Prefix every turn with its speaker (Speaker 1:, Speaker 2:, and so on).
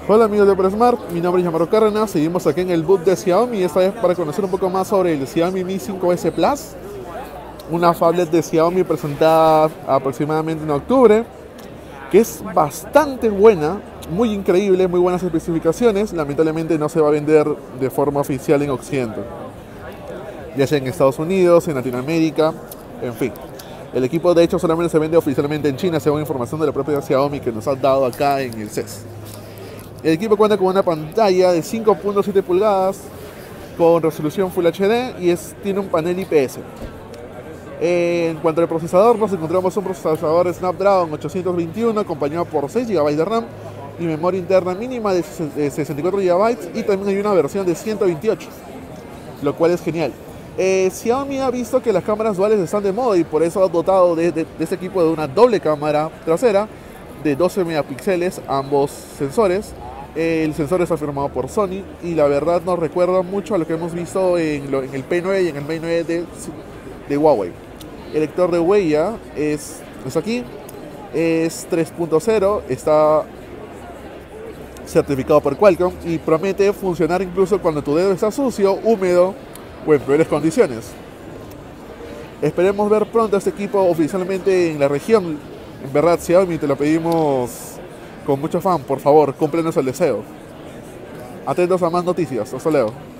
Speaker 1: Hola amigos de ProSmart, mi nombre es Yamaro Cárdenas, seguimos aquí en el booth de Xiaomi, esta vez para conocer un poco más sobre el Xiaomi Mi 5S Plus, una phablet de Xiaomi presentada aproximadamente en octubre, que es bastante buena, muy increíble, muy buenas especificaciones, lamentablemente no se va a vender de forma oficial en Occidente, ya sea en Estados Unidos, en Latinoamérica, en fin. El equipo de hecho solamente se vende oficialmente en China, según información de la propia Xiaomi que nos ha dado acá en el CES. El equipo cuenta con una pantalla de 5.7 pulgadas con resolución Full HD y tiene un panel IPS. En cuanto al procesador, nos encontramos un procesador Snapdragon 821 acompañado por 6 GB de RAM y memoria interna mínima de 64 GB y también hay una versión de 128, lo cual es genial. Xiaomi ha visto que las cámaras duales están de moda y por eso ha dotado de este equipo de una doble cámara trasera de 12 megapíxeles, ambos sensores. El sensor está firmado por Sony y la verdad nos recuerda mucho a lo que hemos visto en el P9 y en el Mate 9 de Huawei. El lector de huella es aquí, es 3.0, está certificado por Qualcomm y promete funcionar incluso cuando tu dedo está sucio, húmedo o en peores condiciones. Esperemos ver pronto este equipo oficialmente en la región. En verdad, Xiaomi, te lo pedimos con mucho afán, por favor, cúmplenos el deseo. Atentos a más noticias. Hasta luego.